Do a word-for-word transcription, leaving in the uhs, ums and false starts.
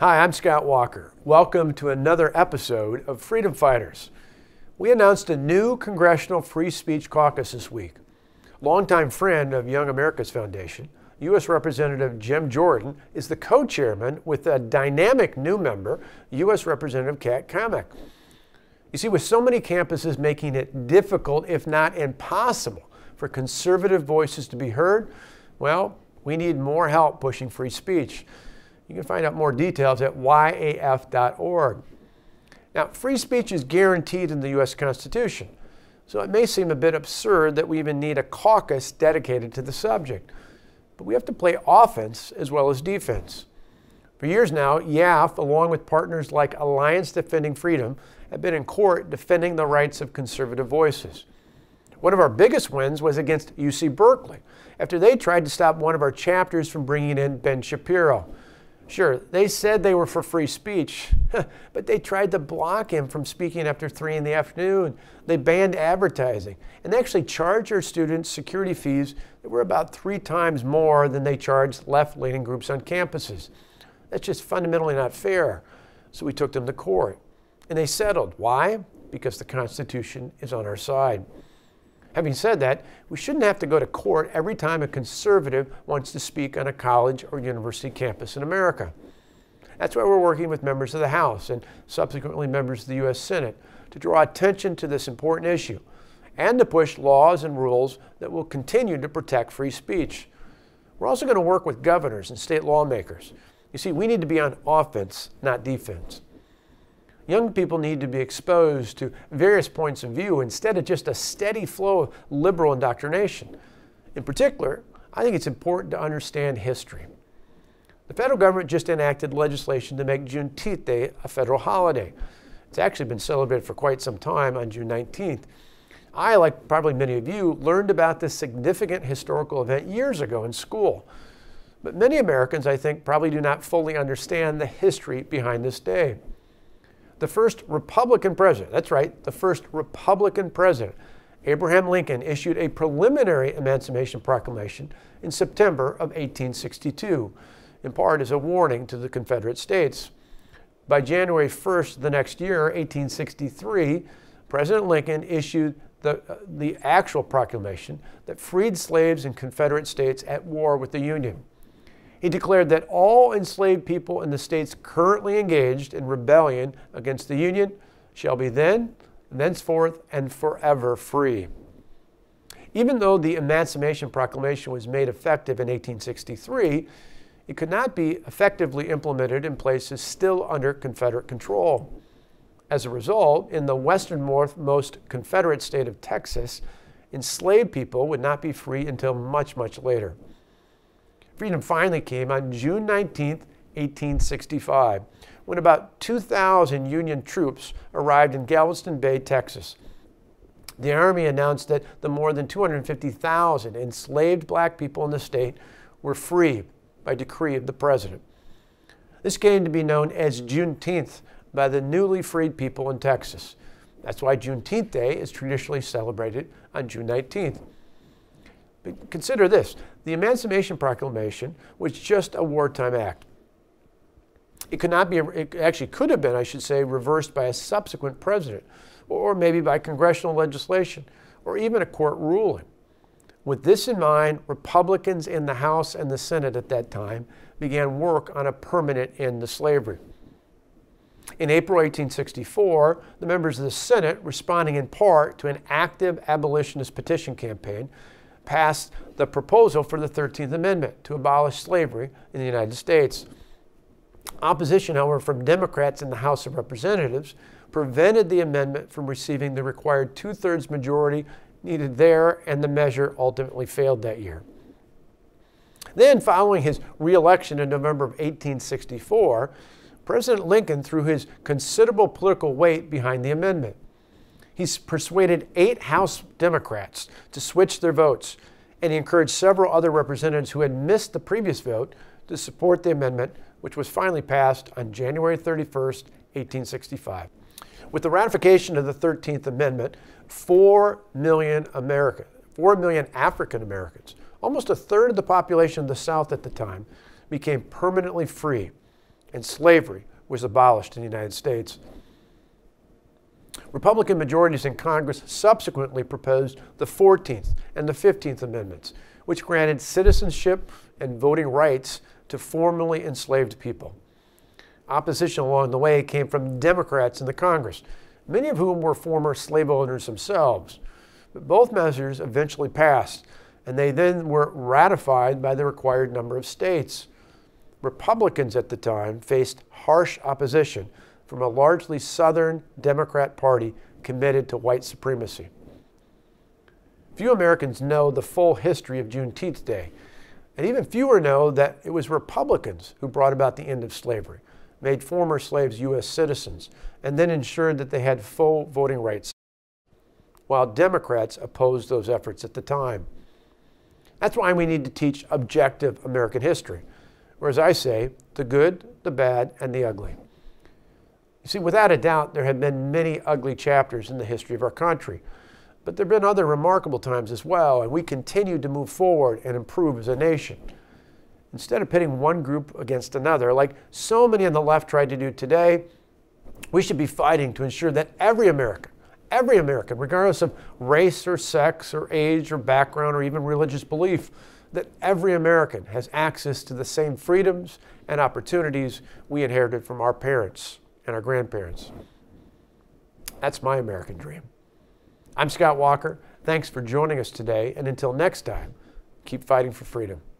Hi, I'm Scott Walker. Welcome to another episode of Freedom Fighters. We announced a new Congressional Free Speech Caucus this week. Longtime friend of Young America's Foundation, U S Representative Jim Jordan is the co-chairman with a dynamic new member, U S Representative Cammack. You see, with so many campuses making it difficult, if not impossible, for conservative voices to be heard, well, we need more help pushing free speech. You can find out more details at Y A F dot org. Now, free speech is guaranteed in the U S Constitution, so it may seem a bit absurd that we even need a caucus dedicated to the subject. But we have to play offense as well as defense. For years now, Y A F, along with partners like Alliance Defending Freedom, have been in court defending the rights of conservative voices. One of our biggest wins was against U C Berkeley, after they tried to stop one of our chapters from bringing in Ben Shapiro. Sure, they said they were for free speech, but they tried to block him from speaking after three in the afternoon. They banned advertising, and they actually charged our students security fees that were about three times more than they charged left-leaning groups on campuses. That's just fundamentally not fair. So we took them to court, and they settled. Why? Because the Constitution is on our side. Having said that, we shouldn't have to go to court every time a conservative wants to speak on a college or university campus in America. That's why we're working with members of the House and subsequently members of the U S Senate to draw attention to this important issue and to push laws and rules that will continue to protect free speech. We're also going to work with governors and state lawmakers. You see, we need to be on offense, not defense. Young people need to be exposed to various points of view instead of just a steady flow of liberal indoctrination. In particular, I think it's important to understand history. The federal government just enacted legislation to make Juneteenth Day a federal holiday. It's actually been celebrated for quite some time on June nineteenth. I, like probably many of you, learned about this significant historical event years ago in school. But many Americans, I think, probably do not fully understand the history behind this day. The first Republican president, that's right, the first Republican president, Abraham Lincoln, issued a preliminary Emancipation Proclamation in September of eighteen sixty-two, in part as a warning to the Confederate States. By January first the next year, eighteen sixty-three, President Lincoln issued the, uh, the actual proclamation that freed slaves in Confederate states at war with the Union. He declared that all enslaved people in the states currently engaged in rebellion against the Union shall be then, thenceforth, and forever free. Even though the Emancipation Proclamation was made effective in eighteen sixty-three, it could not be effectively implemented in places still under Confederate control. As a result, in the westernmost Confederate state of Texas, enslaved people would not be free until much, much later. Freedom finally came on June nineteenth, eighteen sixty-five, when about two thousand Union troops arrived in Galveston Bay, Texas. The Army announced that the more than two hundred fifty thousand enslaved black people in the state were free by decree of the President. This came to be known as Juneteenth by the newly freed people in Texas. That's why Juneteenth Day is traditionally celebrated on June nineteenth. But consider this, the Emancipation Proclamation was just a wartime act. It could not be, it actually could have been, I should say, reversed by a subsequent president, or maybe by congressional legislation, or even a court ruling. With this in mind, Republicans in the House and the Senate at that time began work on a permanent end to slavery. In April eighteen sixty-four, the members of the Senate, responding in part to an active abolitionist petition campaign, passed the proposal for the thirteenth Amendment to abolish slavery in the United States. Opposition, however, from Democrats in the House of Representatives prevented the amendment from receiving the required two-thirds majority needed there, and the measure ultimately failed that year. Then, following his re-election in November of eighteen sixty-four, President Lincoln threw his considerable political weight behind the amendment. He persuaded eight House Democrats to switch their votes, and he encouraged several other representatives who had missed the previous vote to support the amendment, which was finally passed on January thirty-first, eighteen sixty-five. With the ratification of the thirteenth Amendment, four million American, four million African Americans, almost a third of the population of the South at the time, became permanently free. and slavery was abolished in the United States. Republican majorities in Congress subsequently proposed the fourteenth and the fifteenth Amendments, which granted citizenship and voting rights to formerly enslaved people. Opposition along the way came from Democrats in the Congress, many of whom were former slave owners themselves. But both measures eventually passed, and they then were ratified by the required number of states. Republicans at the time faced harsh opposition from a largely Southern Democrat Party committed to white supremacy. Few Americans know the full history of Juneteenth Day, and even fewer know that it was Republicans who brought about the end of slavery, made former slaves U S citizens, and then ensured that they had full voting rights, while Democrats opposed those efforts at the time. That's why we need to teach objective American history, or as I say, the good, the bad, and the ugly. You see, without a doubt, there have been many ugly chapters in the history of our country, but there have been other remarkable times as well, and we continue to move forward and improve as a nation. Instead of pitting one group against another, like so many on the left tried to do today, we should be fighting to ensure that every American, every American, regardless of race or sex or age or background or even religious belief, that every American has access to the same freedoms and opportunities we inherited from our parents and our grandparents. That's my American dream. I'm Scott Walker. Thanks for joining us today, and until next time, keep fighting for freedom.